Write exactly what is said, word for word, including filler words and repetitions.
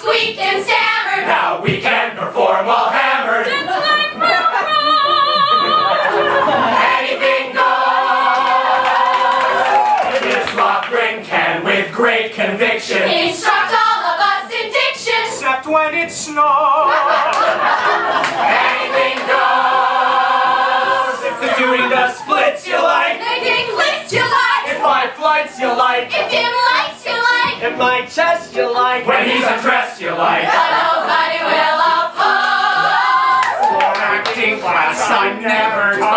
squeaked and stammered. Now we can perform while hammered. Just like rock. Anything goes. This rock ring can, with great conviction, Instruct all of us in diction. except when it snows. Anything goes. If the doing the splits you like, Making lists you like. if my flights you like, If dim lights you like. if my chest you like, when he's undressed you like. But nobody will oppose. For acting class I never taught.